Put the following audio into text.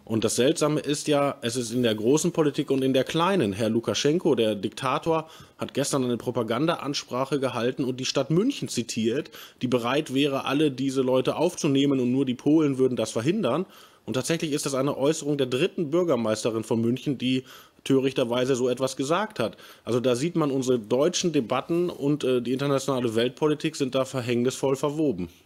Und das Seltsame ist ja, es ist in der großen Politik und in der kleinen. Herr Lukaschenko, der Diktator, hat gestern eine Propagandaansprache gehalten und die Stadt München zitiert, die bereit wäre, alle diese Leute aufzunehmen und nur die Polen würden das verhindern. Und tatsächlich ist das eine Äußerung der dritten Bürgermeisterin von München, die törichterweise so etwas gesagt hat. Also da sieht man, unsere deutschen Debatten und die internationale Weltpolitik sind da verhängnisvoll verwoben.